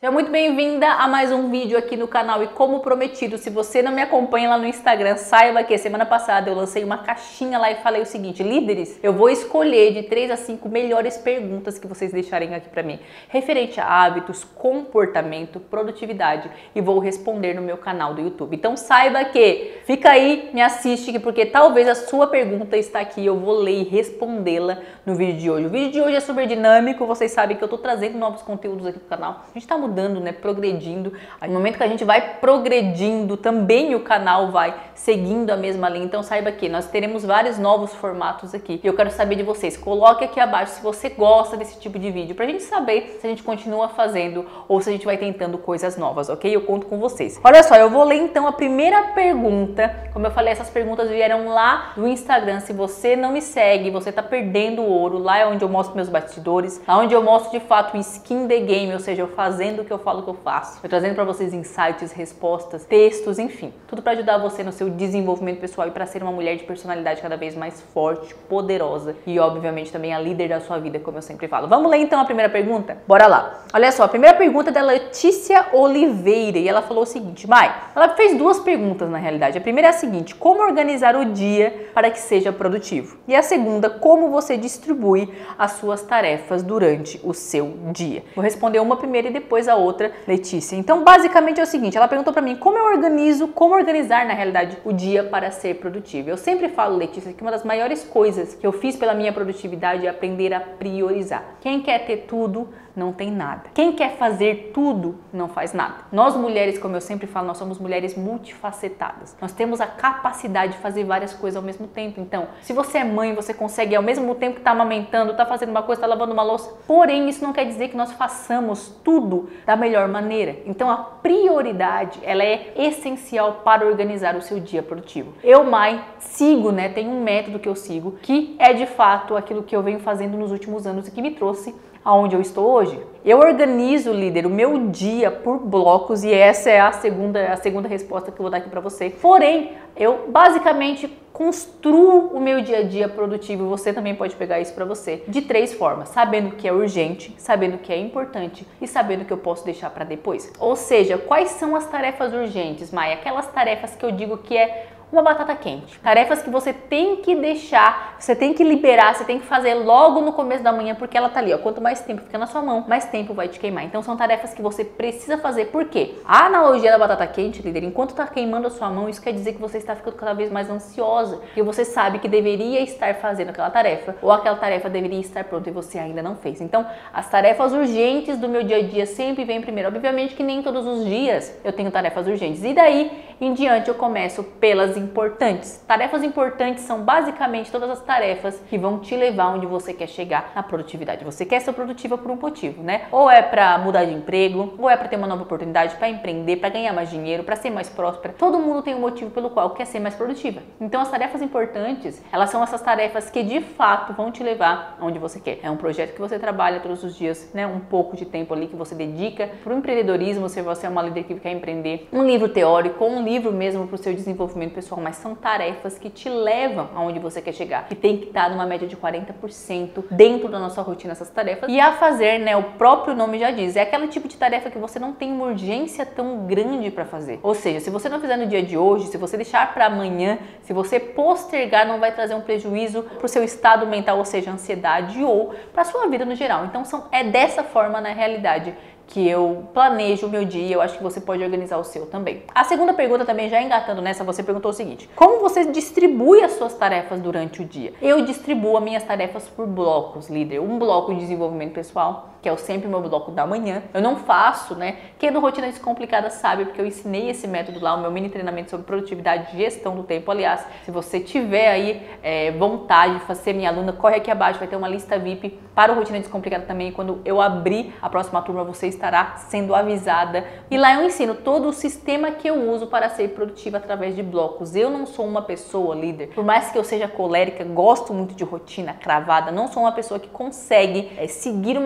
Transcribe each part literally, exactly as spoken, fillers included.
Seja muito bem-vinda a mais um vídeo aqui no canal e como prometido, se você não me acompanha lá no Instagram, saiba que semana passada eu lancei uma caixinha lá e falei o seguinte: líderes, eu vou escolher de três a cinco melhores perguntas que vocês deixarem aqui pra mim, referente a hábitos, comportamento, produtividade, e vou responder no meu canal do YouTube. Então saiba que, fica aí, me assiste, porque talvez a sua pergunta está aqui, eu vou ler e respondê-la no vídeo de hoje. O vídeo de hoje é super dinâmico, vocês sabem que eu tô trazendo novos conteúdos aqui pro canal, a gente tá mudando Mudando, né, progredindo. No momento que a gente vai progredindo, também o canal vai seguindo a mesma linha. Então saiba que nós teremos vários novos formatos aqui. E eu quero saber de vocês. Coloque aqui abaixo se você gosta desse tipo de vídeo, pra gente saber se a gente continua fazendo ou se a gente vai tentando coisas novas, ok? Eu conto com vocês. Olha só, eu vou ler então a primeira pergunta. Como eu falei, essas perguntas vieram lá do Instagram. Se você não me segue, você tá perdendo ouro. Lá é onde eu mostro meus bastidores, lá onde eu mostro de fato o skin the game, ou seja, eu fazendo o que eu falo que eu faço. Eu trazendo para vocês insights, respostas, textos, enfim, tudo para ajudar você no seu desenvolvimento pessoal e para ser uma mulher de personalidade cada vez mais forte, poderosa e obviamente também a líder da sua vida, como eu sempre falo. Vamos ler então a primeira pergunta? Bora lá. Olha só, a primeira pergunta é da Letícia Oliveira e ela falou o seguinte: Mai, ela fez duas perguntas na realidade. A primeira é a seguinte: como organizar o dia para que seja produtivo? E a segunda, como você distribui as suas tarefas durante o seu dia? Vou responder uma primeiro e depois a outra, Letícia. Então, basicamente é o seguinte, ela perguntou pra mim como eu organizo, como organizar, na realidade, o dia para ser produtivo. Eu sempre falo, Letícia, que uma das maiores coisas que eu fiz pela minha produtividade é aprender a priorizar. Quem quer ter tudo, não tem nada. Quem quer fazer tudo, não faz nada. Nós mulheres, como eu sempre falo, nós somos mulheres multifacetadas. Nós temos a capacidade de fazer várias coisas ao mesmo tempo. Então, se você é mãe, você consegue ao mesmo tempo que tá amamentando, tá fazendo uma coisa, tá lavando uma louça. Porém, isso não quer dizer que nós façamos tudo da melhor maneira. Então, a prioridade, ela é essencial para organizar o seu dia produtivo. Eu, Mai, sigo, né, tem um método que eu sigo, que é de fato aquilo que eu venho fazendo nos últimos anos e que me trouxe aonde eu estou hoje. Eu organizo, líder, o meu dia por blocos e essa é a segunda, a segunda resposta que eu vou dar aqui para você. Porém, eu basicamente construo o meu dia a dia produtivo, você também pode pegar isso para você, de três formas: sabendo o que é urgente, sabendo o que é importante e sabendo o que eu posso deixar para depois. Ou seja, quais são as tarefas urgentes, Maia? Aquelas tarefas que eu digo que é uma batata quente. Tarefas que você tem que deixar, você tem que liberar, você tem que fazer logo no começo da manhã, porque ela tá ali, ó. Quanto mais tempo fica na sua mão, mais tempo vai te queimar. Então são tarefas que você precisa fazer. Por quê? A analogia da batata quente, líder, enquanto tá queimando a sua mão, isso quer dizer que você está ficando cada vez mais ansiosa, porque você sabe que deveria estar fazendo aquela tarefa, ou aquela tarefa deveria estar pronta e você ainda não fez. Então, as tarefas urgentes do meu dia a dia sempre vêm primeiro. Obviamente que nem todos os dias eu tenho tarefas urgentes. E daí em diante eu começo pelas importantes. Tarefas importantes são basicamente todas as tarefas que vão te levar onde você quer chegar na produtividade. Você quer ser produtiva por um motivo, né? Ou é para mudar de emprego, ou é para ter uma nova oportunidade, para empreender, para ganhar mais dinheiro, para ser mais próspera. Todo mundo tem um motivo pelo qual quer ser mais produtiva. Então as tarefas importantes, elas são essas tarefas que de fato vão te levar onde você quer. É um projeto que você trabalha todos os dias, né? Um pouco de tempo ali que você dedica para o empreendedorismo, se você é uma líder que quer empreender. Um livro teórico, um livro mesmo para o seu desenvolvimento pessoal, mas são tarefas que te levam aonde você quer chegar, que tem que estar numa média de quarenta por cento dentro da nossa rotina essas tarefas. E a fazer, né, o próprio nome já diz, é aquele tipo de tarefa que você não tem uma urgência tão grande para fazer. Ou seja, se você não fizer no dia de hoje, se você deixar para amanhã, se você postergar, não vai trazer um prejuízo para o seu estado mental, ou seja, ansiedade, ou para a sua vida no geral. Então são, é dessa forma na realidade que eu planejo o meu dia. Eu acho que você pode organizar o seu também. A segunda pergunta também, já engatando nessa, você perguntou o seguinte: como você distribui as suas tarefas durante o dia? Eu distribuo as minhas tarefas por blocos, líder. Um bloco de desenvolvimento pessoal, que é o sempre o meu bloco da manhã. Eu não faço, né? Quem é do Rotina Descomplicada sabe, porque eu ensinei esse método lá, o meu mini treinamento sobre produtividade e gestão do tempo. Aliás, se você tiver aí é, vontade de ser minha aluna, corre aqui abaixo, vai ter uma lista V I P para o Rotina Descomplicada também. Quando eu abrir a próxima turma, vocês estará sendo avisada. E lá eu ensino todo o sistema que eu uso para ser produtiva através de blocos. Eu não sou uma pessoa, líder, por mais que eu seja colérica, gosto muito de rotina cravada, não sou uma pessoa que consegue é, seguir uma rotina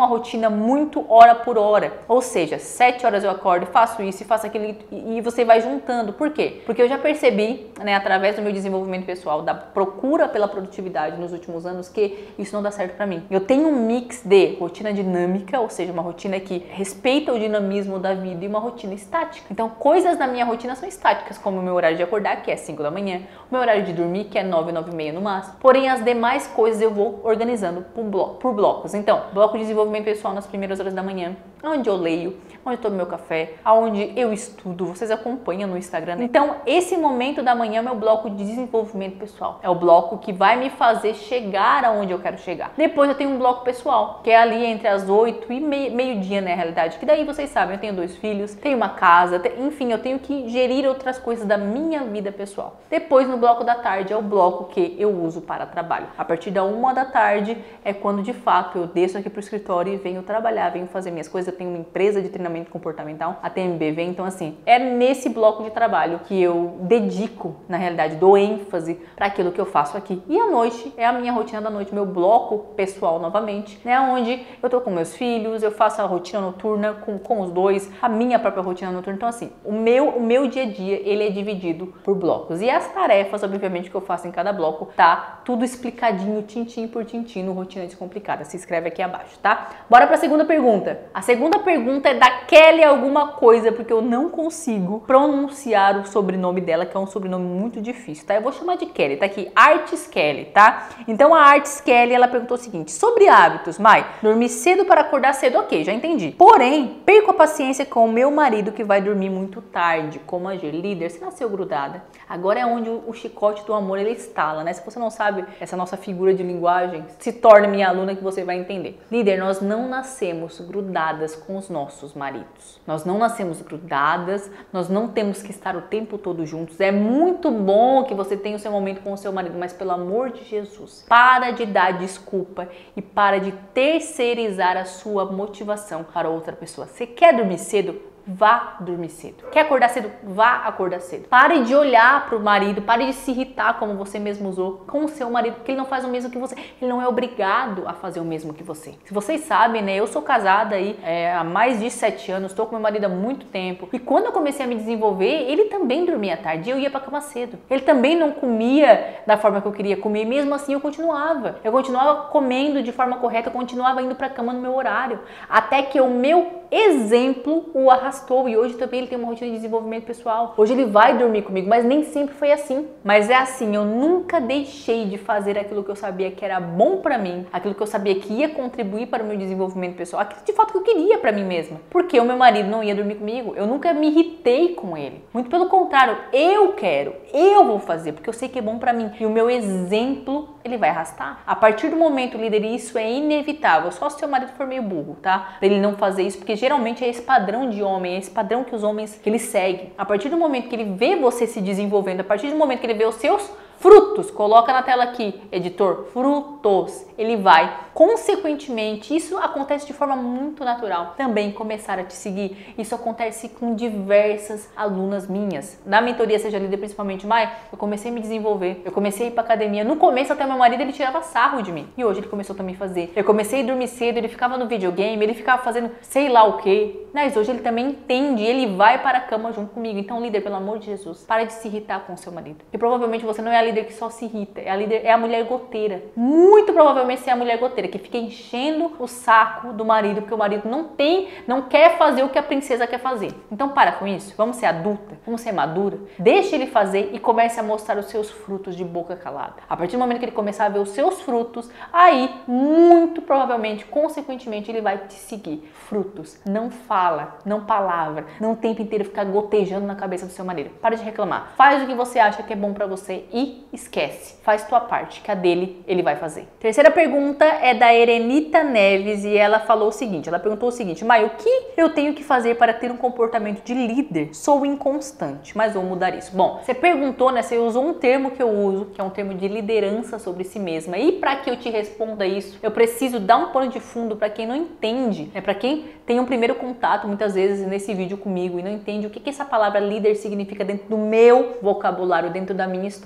rotina muito hora por hora. Ou seja, sete horas eu acordo, faço isso e faço aquilo e você vai juntando. Por quê? Porque eu já percebi, né, através do meu desenvolvimento pessoal, da procura pela produtividade nos últimos anos, que isso não dá certo pra mim. Eu tenho um mix de rotina dinâmica, ou seja, uma rotina que respeita o dinamismo da vida, e uma rotina estática. Então, coisas da minha rotina são estáticas, como o meu horário de acordar, que é cinco da manhã, o meu horário de dormir, que é nove, nove e meia no máximo. Porém, as demais coisas eu vou organizando por, blo por blocos. Então, bloco de desenvolvimento pessoal nas primeiras horas da manhã, onde eu leio, onde eu tomo meu café, aonde eu estudo, vocês acompanham no Instagram, né? Então, esse momento da manhã é o meu bloco de desenvolvimento pessoal. É o bloco que vai me fazer chegar aonde eu quero chegar. Depois eu tenho um bloco pessoal, que é ali entre as oito e meio-dia, né, na realidade. Que daí vocês sabem, eu tenho dois filhos, tenho uma casa, enfim, eu tenho que gerir outras coisas da minha vida pessoal. Depois, no bloco da tarde, é o bloco que eu uso para trabalho. A partir da uma da tarde é quando, de fato, eu desço aqui pro escritório e venho trabalhar, venho fazer minhas coisas. Eu tenho uma empresa de treinamento comportamental, a T M B V, então assim, é nesse bloco de trabalho que eu dedico, na realidade, dou ênfase para aquilo que eu faço aqui. E à noite é a minha rotina da noite, meu bloco pessoal novamente, né, onde eu tô com meus filhos, eu faço a rotina noturna com, com os dois, a minha própria rotina noturna. Então assim, o meu, o meu dia a dia, ele é dividido por blocos. E as tarefas, obviamente, que eu faço em cada bloco, tá tudo explicadinho, tintim por tintim, no Rotina Descomplicada. Se inscreve aqui abaixo, tá? Bora pra segunda pergunta. A segunda pergunta é da Kelly alguma coisa, porque eu não consigo pronunciar o sobrenome dela, que é um sobrenome muito difícil, tá? Eu vou chamar de Kelly, tá aqui, Artes Kelly, tá? Então a Artes Kelly, ela perguntou o seguinte: sobre hábitos, Mai, dormir cedo para acordar cedo, ok, já entendi. Porém, perco a paciência com o meu marido que vai dormir muito tarde. Como agir? Líder, você nasceu grudada. Agora é onde o chicote do amor, ele estala, né? Se você não sabe essa nossa figura de linguagem, se torne minha aluna que você vai entender. Líder, nós não nascemos grudadas com os nossos maridos. Nós não nascemos grudadas, nós não temos que estar o tempo todo juntos. É muito bom que você tenha o seu momento com o seu marido, mas pelo amor de Jesus, para de dar desculpa e para de terceirizar a sua motivação para outra pessoa. Você quer dormir cedo? Vá dormir cedo. Quer acordar cedo? Vá acordar cedo. Pare de olhar pro marido, pare de se irritar, como você mesmo usou, com o seu marido, porque ele não faz o mesmo que você. Ele não é obrigado a fazer o mesmo que você. Se vocês sabem, né, eu sou casada aí é, há mais de sete anos, estou com meu marido há muito tempo. E quando eu comecei a me desenvolver, ele também dormia tarde e eu ia pra cama cedo. Ele também não comia da forma que eu queria comer, e mesmo assim eu continuava. Eu continuava comendo de forma correta, eu continuava indo pra cama no meu horário. Até que o meu exemplo o arrastou, e hoje também ele tem uma rotina de desenvolvimento pessoal. Hoje ele vai dormir comigo, mas nem sempre foi assim. Mas é assim, eu nunca deixei de fazer aquilo que eu sabia que era bom pra mim, aquilo que eu sabia que ia contribuir para o meu desenvolvimento pessoal, aquilo de fato que eu queria pra mim mesma. Porque o meu marido não ia dormir comigo, eu nunca me irritei com ele. Muito pelo contrário, eu quero, eu vou fazer, porque eu sei que é bom pra mim. E o meu exemplo, ele vai arrastar. A partir do momento, líder, isso é inevitável, só se o seu marido for meio burro, tá? Pra ele não fazer isso, porque geralmente é esse padrão de homem, é esse padrão que os homens que eles seguem. A partir do momento que ele vê você se desenvolvendo, a partir do momento que ele vê os seus frutos, coloca na tela aqui, editor, frutos, ele vai, consequentemente, isso acontece de forma muito natural, também começar a te seguir. Isso acontece com diversas alunas minhas. Na mentoria Seja Líder, principalmente, Mai, eu comecei a me desenvolver, eu comecei a ir pra academia. No começo, até meu marido, ele tirava sarro de mim. E hoje ele começou também a fazer. Eu comecei a dormir cedo, ele ficava no videogame, ele ficava fazendo sei lá o quê. Mas hoje ele também entende, ele vai para a cama junto comigo. Então, líder, pelo amor de Jesus, para de se irritar com o seu marido. E provavelmente você não é a líder que só se irrita, é a líder, é a mulher goteira. Muito provavelmente você é a mulher goteira que fica enchendo o saco do marido, porque o marido não tem, não quer fazer o que a princesa quer fazer. Então para com isso, vamos ser adulta, vamos ser madura, deixe ele fazer e comece a mostrar os seus frutos de boca calada. A partir do momento que ele começar a ver os seus frutos, aí muito provavelmente, consequentemente, ele vai te seguir. Frutos, não fala, não palavra, não o tempo inteiro ficar gotejando na cabeça do seu marido. Para de reclamar, faz o que você acha que é bom pra você e esquece, faz tua parte, que a dele ele vai fazer. Terceira pergunta é da Erenita Neves e ela falou o seguinte, ela perguntou o seguinte: Mai, o que eu tenho que fazer para ter um comportamento de líder? Sou inconstante, mas vou mudar isso. Bom, você perguntou, né, você usou um termo que eu uso, que é um termo de liderança sobre si mesma, e para que eu te responda isso, eu preciso dar um pano de fundo para quem não entende, né, para quem tem um primeiro contato muitas vezes nesse vídeo comigo e não entende o que, que essa palavra líder significa dentro do meu vocabulário, dentro da minha história. Líder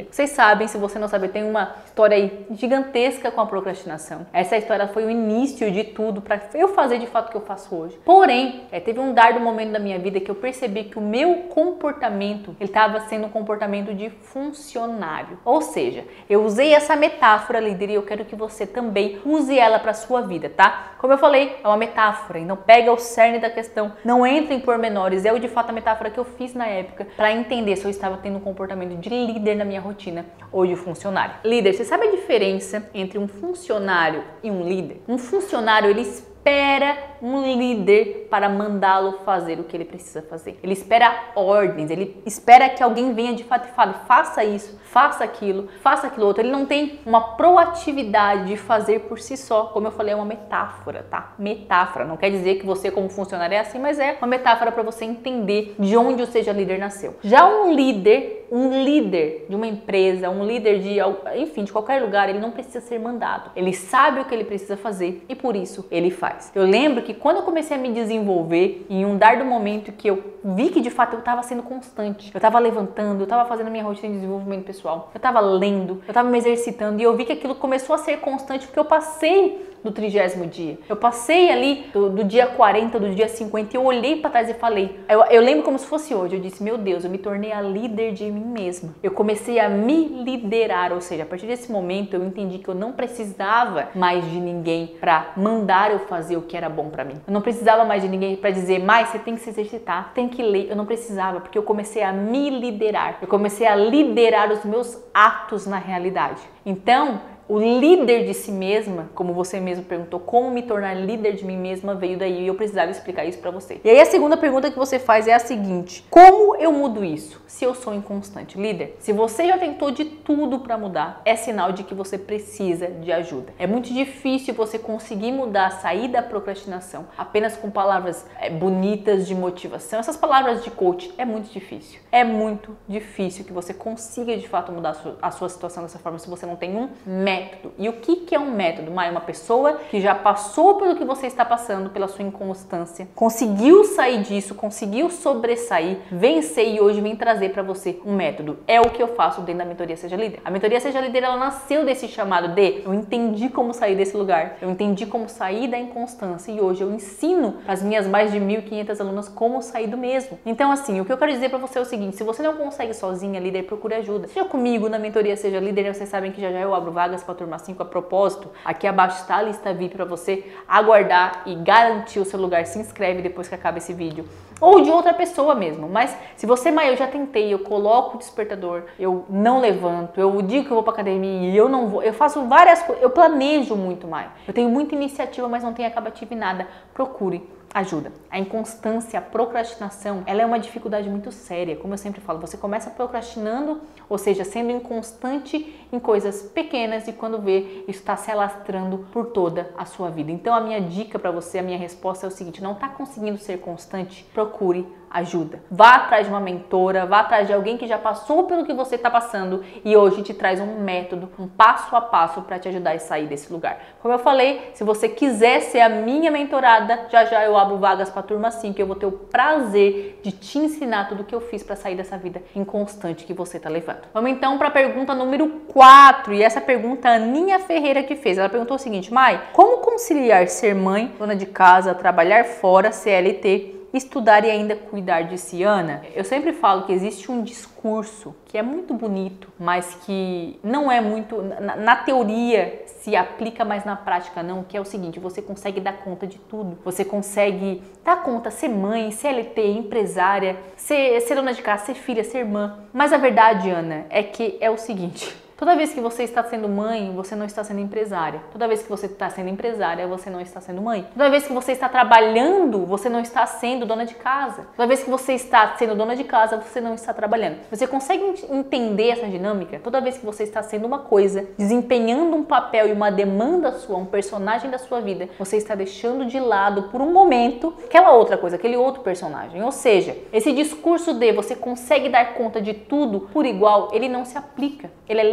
líder. Vocês sabem, se você não sabe, tem uma história aí gigantesca com a procrastinação. Essa história foi o início de tudo para eu fazer de fato o que eu faço hoje. Porém, é, teve um dado momento da minha vida que eu percebi que o meu comportamento, ele estava sendo um comportamento de funcionário. Ou seja, eu usei essa metáfora, líder, e eu quero que você também use ela para sua vida, tá? Como eu falei, é uma metáfora, então pega o cerne da questão, não entra em pormenores, é o de fato a metáfora que eu fiz na época para entender se eu estava tendo um comportamento de líder na minha rotina ou de funcionário. Líder, você sabe a diferença entre um funcionário e um líder? Um funcionário, ele espera um líder para mandá-lo fazer o que ele precisa fazer. Ele espera ordens, ele espera que alguém venha de fato e fale, faça isso, faça aquilo, faça aquilo outro. Ele não tem uma proatividade de fazer por si só. Como eu falei, é uma metáfora, tá? Metáfora. Não quer dizer que você como funcionário é assim, mas é uma metáfora para você entender de onde o seja líder nasceu. Já um líder, um líder de uma empresa, um líder de, enfim, de qualquer lugar, ele não precisa ser mandado. Ele sabe o que ele precisa fazer e por isso ele faz. Eu lembro que quando eu comecei a me desenvolver, em um dado momento que eu vi que de fato eu estava sendo constante, eu estava levantando, eu estava fazendo a minha rotina de desenvolvimento pessoal, eu estava lendo, eu estava me exercitando e eu vi que aquilo começou a ser constante porque eu passei do trigésimo dia. Eu passei ali do, do dia quarenta, do dia cinquenta e eu olhei para trás e falei, eu, eu lembro como se fosse hoje, eu disse, meu Deus, eu me tornei a líder de mim mesma. Eu comecei a me liderar, ou seja, a partir desse momento eu entendi que eu não precisava mais de ninguém para mandar eu fazer o que era bom para mim. Eu não precisava mais de ninguém para dizer, mas você tem que se exercitar, tem que ler. Eu não precisava, porque eu comecei a me liderar. Eu comecei a liderar os meus atos na realidade. Então, o líder de si mesma, como você mesmo perguntou, como me tornar líder de mim mesma, veio daí e eu precisava explicar isso pra você. E aí a segunda pergunta que você faz é a seguinte: como eu mudo isso se eu sou inconstante? Líder, se você já tentou de tudo pra mudar, é sinal de que você precisa de ajuda. É muito difícil você conseguir mudar, sair da procrastinação apenas com palavras é, bonitas de motivação. Essas palavras de coach é muito difícil. É muito difícil que você consiga de fato mudar a sua, a sua situação dessa forma se você não tem um método. E o que, que é um método? Mai, uma pessoa que já passou pelo que você está passando, pela sua inconstância, conseguiu sair disso, conseguiu sobressair, vencer e hoje vem trazer para você um método. É o que eu faço dentro da mentoria Seja Líder. A mentoria Seja Líder, ela nasceu desse chamado de eu entendi como sair desse lugar, eu entendi como sair da inconstância e hoje eu ensino as minhas mais de mil e quinhentas alunas como sair do mesmo. Então assim, o que eu quero dizer para você é o seguinte: se você não consegue sozinha, líder, procure ajuda. Seja comigo na mentoria Seja Líder, vocês sabem que já já eu abro vagas para a turma cinco. A propósito, aqui abaixo está a lista V I P para você aguardar e garantir o seu lugar. Se inscreve depois que acaba esse vídeo. Ou de outra pessoa mesmo. Mas se você, mas eu já tentei, eu coloco o despertador, eu não levanto, eu digo que eu vou para academia e eu não vou, eu faço várias coisas, eu planejo muito mais. Eu tenho muita iniciativa, mas não tenho acabativa em nada. Procure ajuda. A inconstância, a procrastinação, ela é uma dificuldade muito séria. Como eu sempre falo, você começa procrastinando, ou seja, sendo inconstante em coisas pequenas e quando vê, isso está se alastrando por toda a sua vida. Então a minha dica para você, a minha resposta é o seguinte: não está conseguindo ser constante? Procure ajuda. Vá atrás de uma mentora, vá atrás de alguém que já passou pelo que você está passando e hoje te traz um método, um passo a passo para te ajudar a sair desse lugar. Como eu falei, se você quiser ser a minha mentorada, já já eu abro vagas para a turma cinco, eu vou ter o prazer de te ensinar tudo o que eu fiz para sair dessa vida inconstante que você está levando. Vamos então para a pergunta número quatro, e essa pergunta a Aninha Ferreira que fez. Ela perguntou o seguinte: Mai, como conciliar ser mãe, dona de casa, trabalhar fora, C L T, estudar e ainda cuidar de si? Ana, eu sempre falo que existe um discurso que é muito bonito, mas que não é muito, na, na teoria se aplica, mas na prática não, que é o seguinte: você consegue dar conta de tudo, você consegue dar conta, ser mãe, C L T, empresária, ser, ser dona de casa, ser filha, ser irmã. Mas a verdade, Ana, é que é o seguinte: toda vez que você está sendo mãe, você não está sendo empresária. Toda vez que você está sendo empresária, você não está sendo mãe. Toda vez que você está trabalhando, você não está sendo dona de casa. Toda vez que você está sendo dona de casa, você não está trabalhando. Você consegue entender essa dinâmica? Toda vez que você está sendo uma coisa, desempenhando um papel e uma demanda sua, um personagem da sua vida, você está deixando de lado por um momento aquela outra coisa, aquele outro personagem. Ou seja, esse discurso de você consegue dar conta de tudo por igual, ele não se aplica. Ele é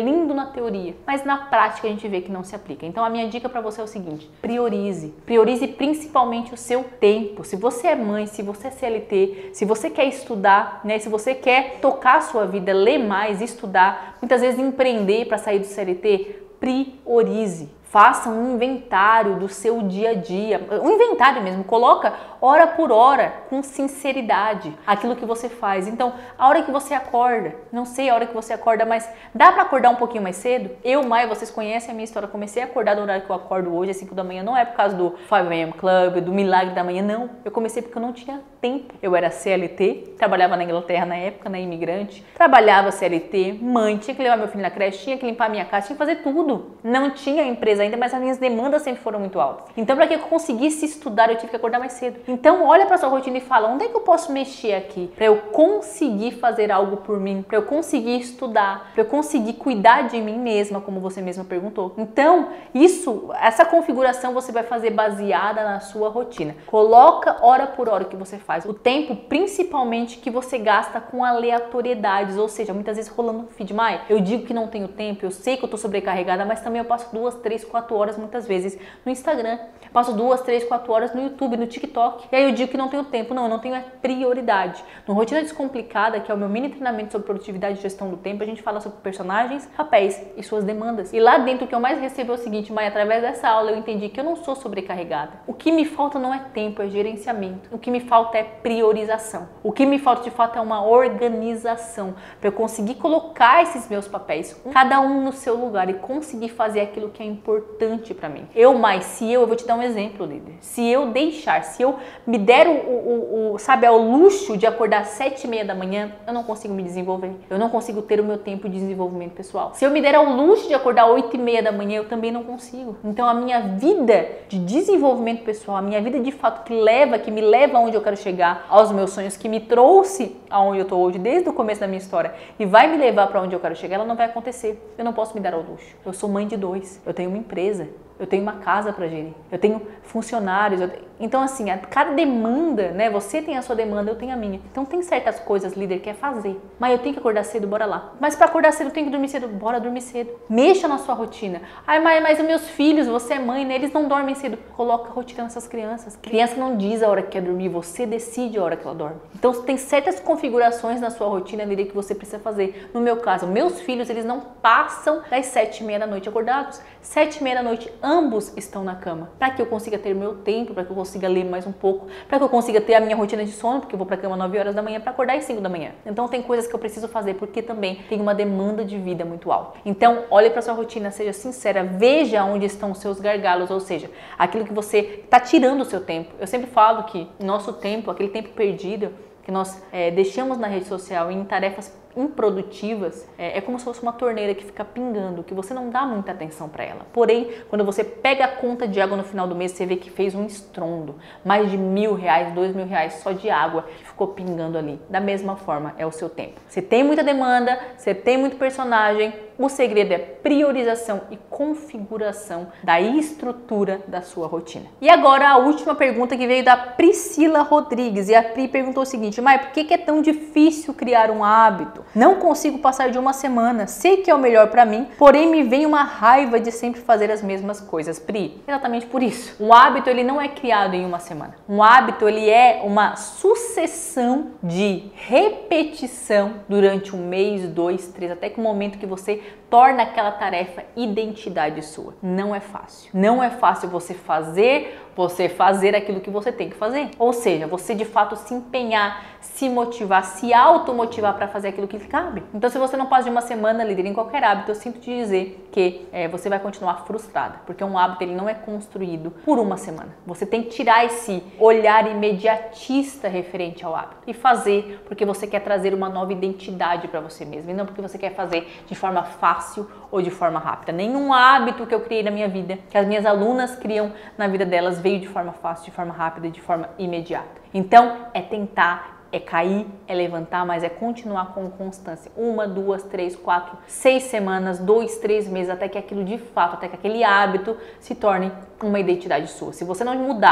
lindo na teoria, mas na prática a gente vê que não se aplica. Então a minha dica para você é o seguinte: priorize. Priorize principalmente o seu tempo. Se você é mãe, se você é C L T, se você quer estudar, né, se você quer tocar a sua vida, ler mais, estudar, muitas vezes empreender para sair do C L T, priorize. Faça um inventário do seu dia a dia, um inventário mesmo, coloca hora por hora, com sinceridade, aquilo que você faz. Então, a hora que você acorda, não sei a hora que você acorda, mas dá para acordar um pouquinho mais cedo? Eu, Maia, vocês conhecem a minha história, comecei a acordar no horário que eu acordo hoje, às cinco da manhã, não é por causa do cinco A M Club, do milagre da manhã, não. Eu comecei porque eu não tinha tempo. Eu era C L T, trabalhava na Inglaterra na época, na imigrante, trabalhava C L T, mãe, tinha que levar meu filho na creche, tinha que limpar minha casa, tinha que fazer tudo. Não tinha empresa ainda, mas as minhas demandas sempre foram muito altas. Então, para que eu conseguisse estudar, eu tive que acordar mais cedo. Então, olha para sua rotina e fala: onde é que eu posso mexer aqui para eu conseguir fazer algo por mim, para eu conseguir estudar, para eu conseguir cuidar de mim mesma, como você mesma perguntou. Então, isso, essa configuração você vai fazer baseada na sua rotina. Coloca hora por hora que você faz, o tempo principalmente que você gasta com aleatoriedades, ou seja, muitas vezes rolando no feed. Mai, eu digo que não tenho tempo, eu sei que eu tô sobrecarregada, mas também eu passo duas, três, quatro horas muitas vezes no Instagram, passo duas, três, quatro horas no YouTube, no TikTok, e aí eu digo que não tenho tempo. Não, eu não tenho é prioridade. No Rotina Descomplicada, que é o meu mini treinamento sobre produtividade e gestão do tempo, a gente fala sobre personagens, papéis e suas demandas. E lá dentro o que eu mais recebo é o seguinte: Mai, através dessa aula eu entendi que eu não sou sobrecarregada. O que me falta não é tempo, é gerenciamento. O que me falta é priorização. O que me falta de fato é uma organização para eu conseguir colocar esses meus papéis, cada um no seu lugar, e conseguir fazer aquilo que é importante para mim. Eu mais, se eu, eu vou te dar um exemplo, líder. Se eu deixar, se eu me der o, o, o sabe, ao luxo de acordar às sete e meia da manhã, eu não consigo me desenvolver. Eu não consigo ter o meu tempo de desenvolvimento pessoal. Se eu me der ao luxo de acordar às oito e meia da manhã, eu também não consigo. Então a minha vida de desenvolvimento pessoal, a minha vida de fato que leva, que me leva aonde eu quero chegar, aos meus sonhos, que me trouxe aonde eu tô hoje, desde o começo da minha história, e vai me levar para onde eu quero chegar, ela não vai acontecer. Eu não posso me dar ao luxo. Eu sou mãe de dois, eu tenho uma empresa, eu tenho uma casa para gerir, eu tenho funcionários, eu tenho... então assim, a cada demanda, né, você tem a sua demanda, eu tenho a minha. Então tem certas coisas, líder, que é fazer. Mas eu tenho que acordar cedo, bora lá. Mas para acordar cedo eu tenho que dormir cedo, bora dormir cedo. Mexa na sua rotina. Ai, mas, mas os meus filhos, você é mãe, né, eles não dormem cedo. Coloca a rotina nessas crianças. Criança não diz a hora que quer dormir, você decide a hora que ela dorme. Então tem certas configurações na sua rotina, líder, que você precisa fazer. No meu caso, meus filhos, eles não passam das sete e meia da noite acordados. Sete e meia da noite, ambos estão na cama, para que eu consiga ter meu tempo, para que eu consiga ler mais um pouco, para que eu consiga ter a minha rotina de sono, porque eu vou para a cama nove horas da manhã para acordar às cinco da manhã. Então tem coisas que eu preciso fazer, porque também tem uma demanda de vida muito alta. Então olhe para sua rotina, seja sincera, veja onde estão os seus gargalos, ou seja, aquilo que você está tirando o seu tempo. Eu sempre falo que nosso tempo, aquele tempo perdido que nós é, deixamos na rede social em tarefas improdutivas, é, é como se fosse uma torneira que fica pingando, que você não dá muita atenção para ela. Porém, quando você pega a conta de água no final do mês, você vê que fez um estrondo, mais de mil reais, dois mil reais só de água que ficou pingando ali. Da mesma forma, é o seu tempo. Você tem muita demanda, você tem muito personagem, o segredo é priorização e configuração da estrutura da sua rotina. E agora a última pergunta, que veio da Priscila Rodrigues, e a Pri perguntou o seguinte: Mai, por que que é tão difícil criar um hábito? Não consigo passar de uma semana, sei que é o melhor para mim, porém me vem uma raiva de sempre fazer as mesmas coisas. Pri, exatamente por isso. Um hábito, ele não é criado em uma semana. Um hábito, ele é uma sucessão de repetição durante um mês, dois, três, até que o momento que você torna aquela tarefa identidade sua. Não é fácil. Não é fácil você fazer, você fazer aquilo que você tem que fazer. Ou seja, você de fato se empenhar, se motivar, se automotivar para fazer aquilo que cabe. Então, se você não passa de uma semana, líder, em qualquer hábito, eu sinto te dizer que é, você vai continuar frustrada, porque um hábito, ele não é construído por uma semana. Você tem que tirar esse olhar imediatista referente ao hábito e fazer porque você quer trazer uma nova identidade para você mesmo, e não porque você quer fazer de forma fácil ou de forma rápida. Nenhum hábito que eu criei na minha vida, que as minhas alunas criam na vida delas, veio de forma fácil, de forma rápida e de forma imediata. Então, é tentar, é cair, é levantar, mas é continuar com constância. Uma, duas, três, quatro, seis semanas, dois, três meses, até que aquilo de fato, até que aquele hábito se torne uma identidade sua. Se você não mudar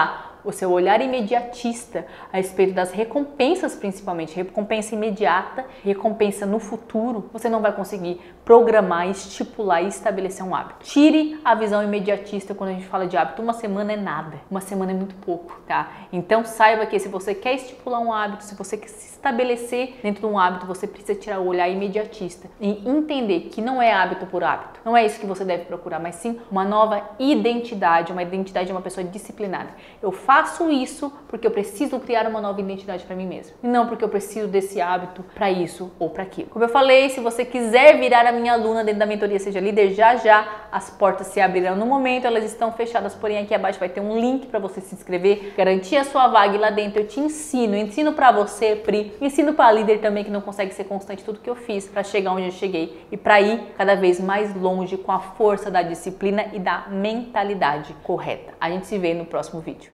o seu olhar imediatista a respeito das recompensas, principalmente recompensa imediata, recompensa no futuro, você não vai conseguir programar, estipular e estabelecer um hábito. Tire a visão imediatista quando a gente fala de hábito. Uma semana é nada, uma semana é muito pouco, tá? Então saiba que se você quer estipular um hábito, se você quer se estabelecer dentro de um hábito, você precisa tirar o olhar imediatista e entender que não é hábito por hábito. Não é isso que você deve procurar, mas sim uma nova identidade, uma identidade de uma pessoa disciplinada. Eu faço isso porque eu preciso criar uma nova identidade para mim mesmo, e não porque eu preciso desse hábito para isso ou para aquilo. Como eu falei, se você quiser virar a minha aluna dentro da mentoria Seja Líder, já já as portas se abrirão. No momento elas estão fechadas, porém aqui abaixo vai ter um link para você se inscrever, garantir a sua vaga, e lá dentro eu te ensino, eu ensino para você, Pri, ensino para líder também que não consegue ser constante tudo que eu fiz para chegar onde eu cheguei e para ir cada vez mais longe com a força da disciplina e da mentalidade correta. A gente se vê no próximo vídeo.